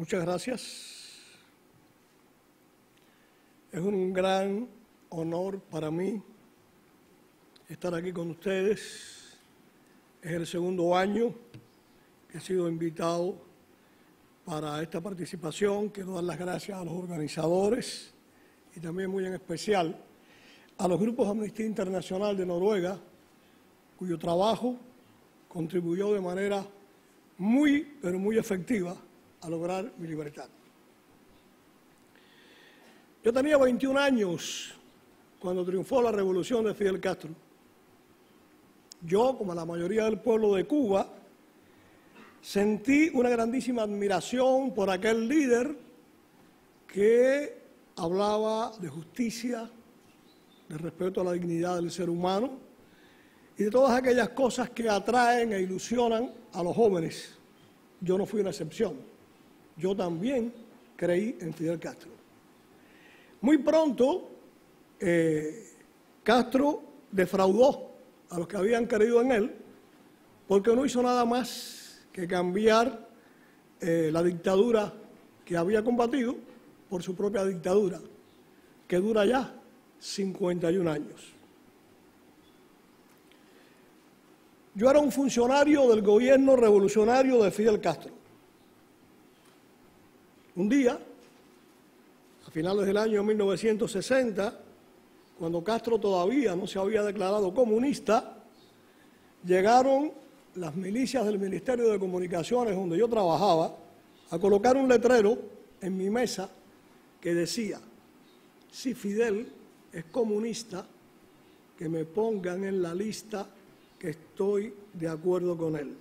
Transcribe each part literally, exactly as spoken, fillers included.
Muchas gracias. Es un gran honor para mí estar aquí con ustedes. Es el segundo año que he sido invitado para esta participación. Quiero dar las gracias a los organizadores y también muy en especial a los grupos de Amnistía Internacional de Noruega, cuyo trabajo contribuyó de manera muy, pero muy efectiva a lograr mi libertad. Yo tenía veintiún años cuando triunfó la revolución de Fidel Castro. Yo, como la mayoría del pueblo de Cuba, sentí una grandísima admiración por aquel líder que hablaba de justicia, de respeto a la dignidad del ser humano y de todas aquellas cosas que atraen e ilusionan a los jóvenes. Yo no fui una excepción. Yo también creí en Fidel Castro. Muy pronto, eh, Castro defraudó a los que habían creído en él porque no hizo nada más que cambiar eh, la dictadura que había combatido por su propia dictadura, que dura ya cincuenta y un años. Yo era un funcionario del gobierno revolucionario de Fidel Castro. Un día, a finales del año mil novecientos sesenta, cuando Castro todavía no se había declarado comunista, llegaron las milicias del Ministerio de Comunicaciones, donde yo trabajaba, a colocar un letrero en mi mesa que decía: si Fidel es comunista, que me pongan en la lista que estoy de acuerdo con él.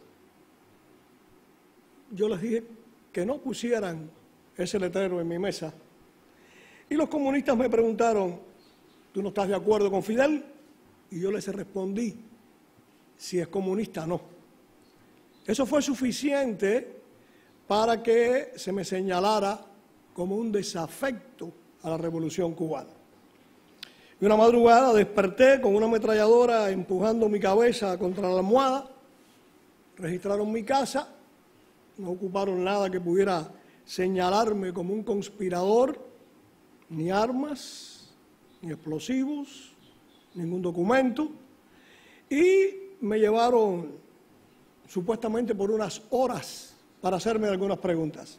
Yo les dije que no pusieran ese letrero en mi mesa. Y los comunistas me preguntaron: ¿tú no estás de acuerdo con Fidel? Y yo les respondí: si es comunista, no. Eso fue suficiente para que se me señalara como un desafecto a la revolución cubana. Y una madrugada desperté con una ametralladora empujando mi cabeza contra la almohada. Registraron mi casa, no ocuparon nada que pudiera señalarme como un conspirador, ni armas, ni explosivos, ningún documento, y me llevaron supuestamente por unas horas para hacerme algunas preguntas.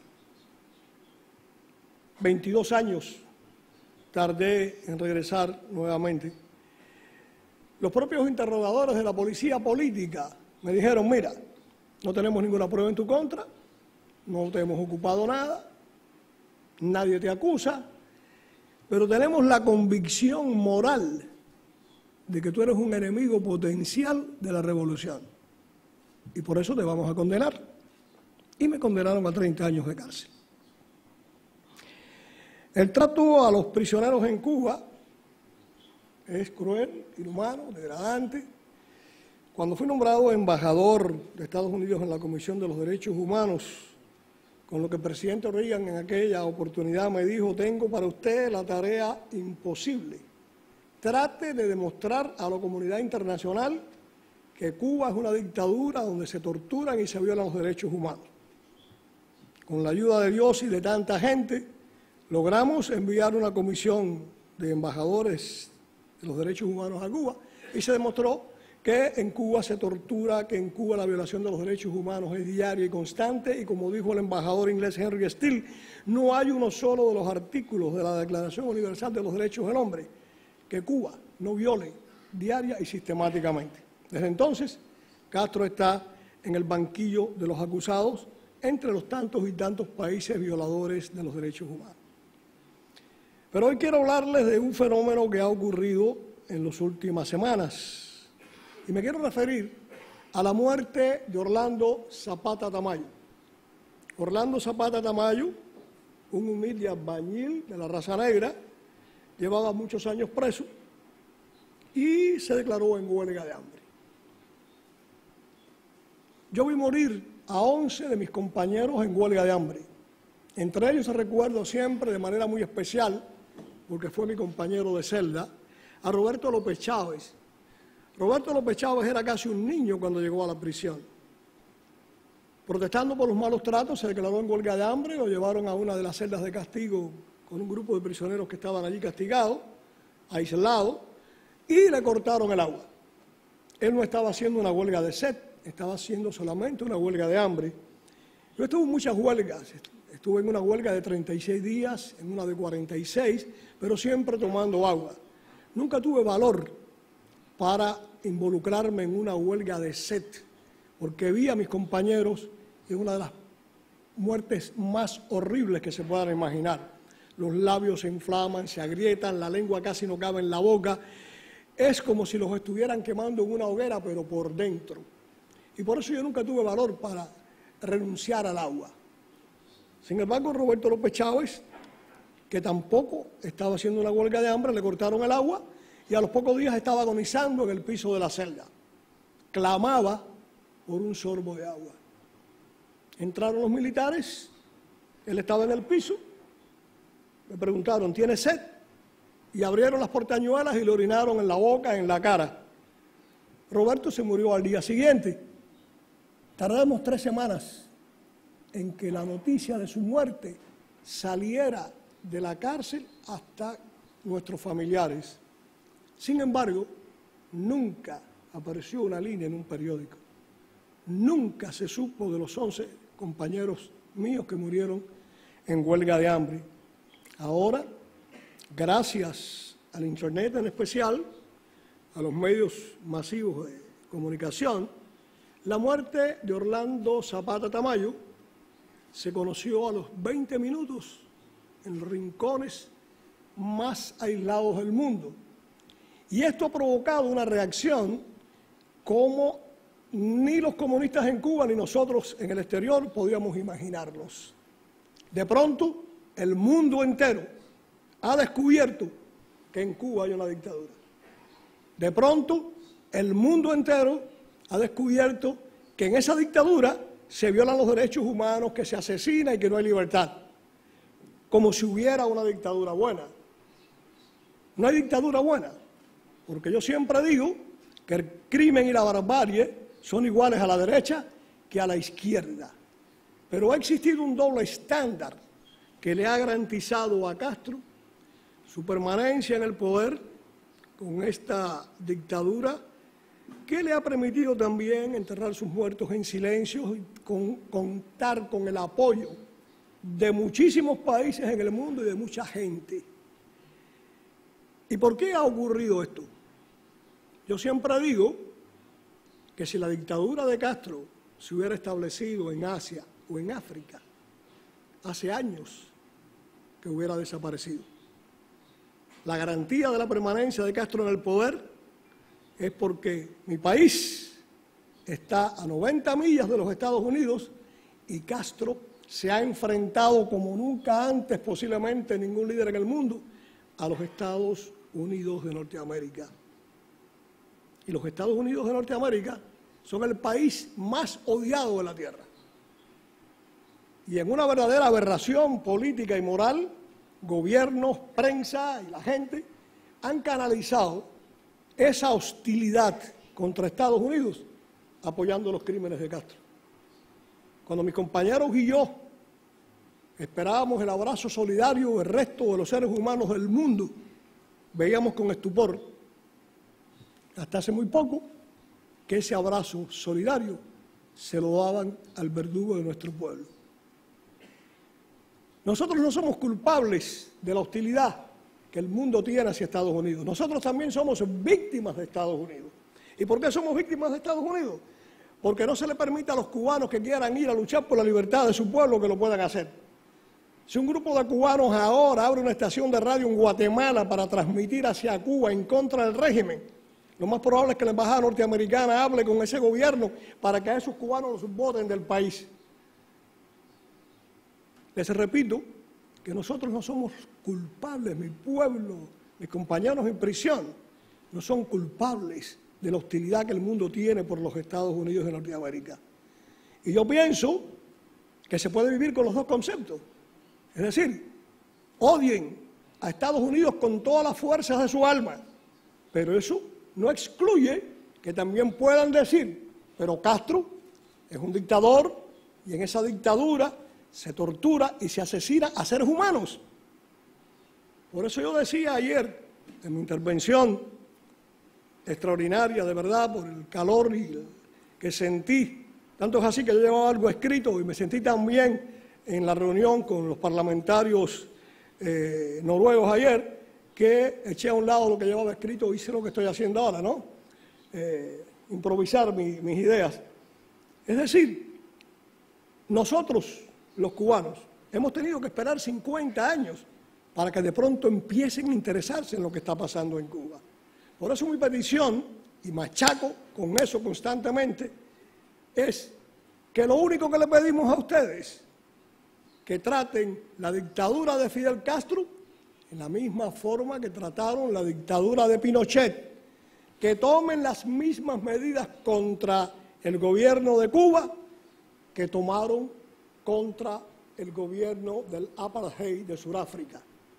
veintidós años tardé en regresar nuevamente. Los propios interrogadores de la policía política me dijeron: mira, no tenemos ninguna prueba en tu contra, no te hemos ocupado nada, nadie te acusa, pero tenemos la convicción moral de que tú eres un enemigo potencial de la revolución y por eso te vamos a condenar. Y me condenaron a treinta años de cárcel. El trato a los prisioneros en Cuba es cruel, inhumano, degradante. Cuando fui nombrado embajador de Estados Unidos en la Comisión de los Derechos Humanos, con lo que el presidente Reagan en aquella oportunidad me dijo: tengo para usted la tarea imposible. Trate de demostrar a la comunidad internacional que Cuba es una dictadura donde se torturan y se violan los derechos humanos. Con la ayuda de Dios y de tanta gente, logramos enviar una comisión de embajadores de los derechos humanos a Cuba y se demostró que en Cuba se tortura, que en Cuba la violación de los derechos humanos es diaria y constante, y como dijo el embajador inglés Henry Steele, no hay uno solo de los artículos de la Declaración Universal de los Derechos del Hombre que Cuba no viole diaria y sistemáticamente. Desde entonces, Castro está en el banquillo de los acusados entre los tantos y tantos países violadores de los derechos humanos. Pero hoy quiero hablarles de un fenómeno que ha ocurrido en las últimas semanas. Y me quiero referir a la muerte de Orlando Zapata Tamayo. Orlando Zapata Tamayo, un humilde albañil de la raza negra, llevaba muchos años preso y se declaró en huelga de hambre. Yo vi morir a once de mis compañeros en huelga de hambre. Entre ellos recuerdo siempre de manera muy especial, porque fue mi compañero de celda, a Roberto López Chávez. Roberto López Chávez era casi un niño cuando llegó a la prisión. Protestando por los malos tratos, se declaró en huelga de hambre, lo llevaron a una de las celdas de castigo con un grupo de prisioneros que estaban allí castigados, aislados, y le cortaron el agua. Él no estaba haciendo una huelga de sed, estaba haciendo solamente una huelga de hambre. Yo estuve en muchas huelgas, estuve en una huelga de treinta y seis días, en una de cuarenta y seis, pero siempre tomando agua. Nunca tuve valor para involucrarme en una huelga de sed, porque vi a mis compañeros en una de las muertes más horribles que se puedan imaginar. Los labios se inflaman, se agrietan, la lengua casi no cabe en la boca. Es como si los estuvieran quemando en una hoguera, pero por dentro. Y por eso yo nunca tuve valor para renunciar al agua. Sin embargo, Roberto López Chávez, que tampoco estaba haciendo una huelga de hambre, le cortaron el agua y a los pocos días estaba agonizando en el piso de la celda. Clamaba por un sorbo de agua. Entraron los militares, él estaba en el piso, le preguntaron, ¿tiene sed? Y abrieron las portañuelas y le orinaron en la boca, en la cara. Roberto se murió al día siguiente. Tardamos tres semanas en que la noticia de su muerte saliera de la cárcel hasta nuestros familiares. Sin embargo, nunca apareció una línea en un periódico. Nunca se supo de los once compañeros míos que murieron en huelga de hambre. Ahora, gracias al Internet en especial, a los medios masivos de comunicación, la muerte de Orlando Zapata Tamayo se conoció a los veinte minutos en los rincones más aislados del mundo. Y esto ha provocado una reacción como ni los comunistas en Cuba ni nosotros en el exterior podíamos imaginarnos. De pronto, el mundo entero ha descubierto que en Cuba hay una dictadura. De pronto, el mundo entero ha descubierto que en esa dictadura se violan los derechos humanos, que se asesina y que no hay libertad. Como si hubiera una dictadura buena. No hay dictadura buena, porque yo siempre digo que el crimen y la barbarie son iguales a la derecha que a la izquierda. Pero ha existido un doble estándar que le ha garantizado a Castro su permanencia en el poder con esta dictadura, que le ha permitido también enterrar sus muertos en silencio y con, contar con el apoyo de muchísimos países en el mundo y de mucha gente. ¿Y por qué ha ocurrido esto? Yo siempre digo que si la dictadura de Castro se hubiera establecido en Asia o en África, hace años que hubiera desaparecido. La garantía de la permanencia de Castro en el poder es porque mi país está a noventa millas de los Estados Unidos y Castro se ha enfrentado como nunca antes, posiblemente ningún líder en el mundo, a los Estados Unidos de Norteamérica. Y los Estados Unidos de Norteamérica son el país más odiado de la Tierra. Y en una verdadera aberración política y moral, gobiernos, prensa y la gente han canalizado esa hostilidad contra Estados Unidos apoyando los crímenes de Castro. Cuando mis compañeros y yo esperábamos el abrazo solidario del resto de los seres humanos del mundo, veíamos con estupor, hasta hace muy poco, que ese abrazo solidario se lo daban al verdugo de nuestro pueblo. Nosotros no somos culpables de la hostilidad que el mundo tiene hacia Estados Unidos. Nosotros también somos víctimas de Estados Unidos. ¿Y por qué somos víctimas de Estados Unidos? Porque no se le permite a los cubanos que quieran ir a luchar por la libertad de su pueblo que lo puedan hacer. Si un grupo de cubanos ahora abre una estación de radio en Guatemala para transmitir hacia Cuba en contra del régimen, lo más probable es que la embajada norteamericana hable con ese gobierno para que a esos cubanos los voten del país. Les repito que nosotros no somos culpables, mi pueblo, mis compañeros en prisión, no son culpables de la hostilidad que el mundo tiene por los Estados Unidos de Norteamérica. Y yo pienso que se puede vivir con los dos conceptos. Es decir, odien a Estados Unidos con todas las fuerzas de su alma, pero eso no excluye que también puedan decir, pero Castro es un dictador, y en esa dictadura se tortura y se asesina a seres humanos. Por eso yo decía ayer, en mi intervención extraordinaria, de verdad, por el calor y que sentí, tanto es así que yo llevaba algo escrito y me sentí también en la reunión con los parlamentarios eh, noruegos ayer, que eché a un lado lo que llevaba escrito y hice lo que estoy haciendo ahora, ¿no? Eh, improvisar mi, mis ideas. Es decir, nosotros, los cubanos, hemos tenido que esperar cincuenta años para que de pronto empiecen a interesarse en lo que está pasando en Cuba. Por eso mi petición, y machaco con eso constantemente, es que lo único que le pedimos a ustedes, que traten la dictadura de Fidel Castro en la misma forma que trataron la dictadura de Pinochet, que tomen las mismas medidas contra el gobierno de Cuba que tomaron contra el gobierno del apartheid de Sudáfrica.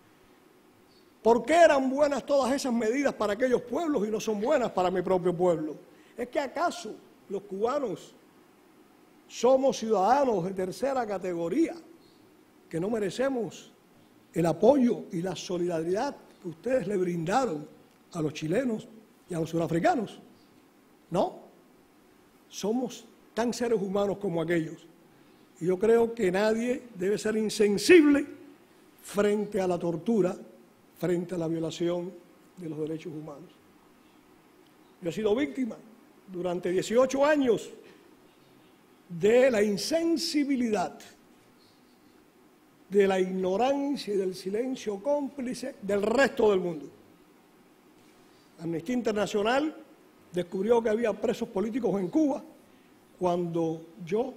¿Por qué eran buenas todas esas medidas para aquellos pueblos y no son buenas para mi propio pueblo? ¿Es que acaso los cubanos somos ciudadanos de tercera categoría, que no merecemos el apoyo y la solidaridad que ustedes le brindaron a los chilenos y a los surafricanos? No, somos tan seres humanos como aquellos. Y yo creo que nadie debe ser insensible frente a la tortura, frente a la violación de los derechos humanos. Yo he sido víctima durante dieciocho años de la insensibilidad, de la ignorancia y del silencio cómplice del resto del mundo. Amnistía Internacional descubrió que había presos políticos en Cuba cuando yo,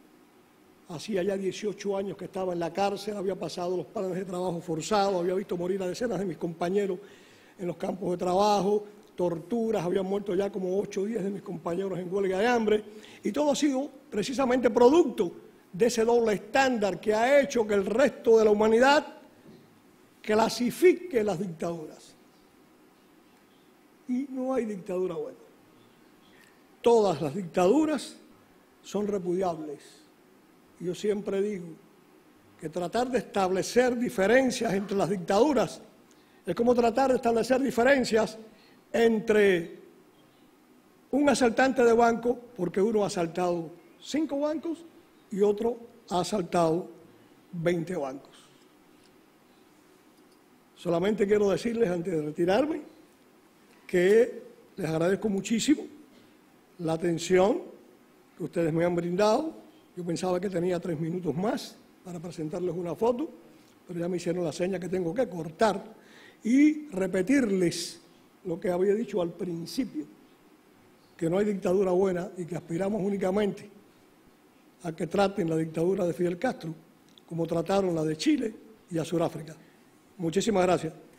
hacía ya dieciocho años que estaba en la cárcel, había pasado los planes de trabajo forzados, había visto morir a decenas de mis compañeros en los campos de trabajo, torturas, habían muerto ya como ocho o diez de mis compañeros en huelga de hambre, y todo ha sido precisamente producto de ese doble estándar que ha hecho que el resto de la humanidad clasifique las dictaduras. Y no hay dictadura buena. Todas las dictaduras son repudiables. Y yo siempre digo que tratar de establecer diferencias entre las dictaduras es como tratar de establecer diferencias entre un asaltante de banco, porque uno ha asaltado cinco bancos y otro ha asaltado veinte bancos. Solamente quiero decirles, antes de retirarme, que les agradezco muchísimo la atención que ustedes me han brindado. Yo pensaba que tenía tres minutos más para presentarles una foto, pero ya me hicieron la seña que tengo que cortar y repetirles lo que había dicho al principio, que no hay dictadura buena y que aspiramos únicamente a que traten la dictadura de Fidel Castro como trataron la de Chile y a Sudáfrica. Muchísimas gracias.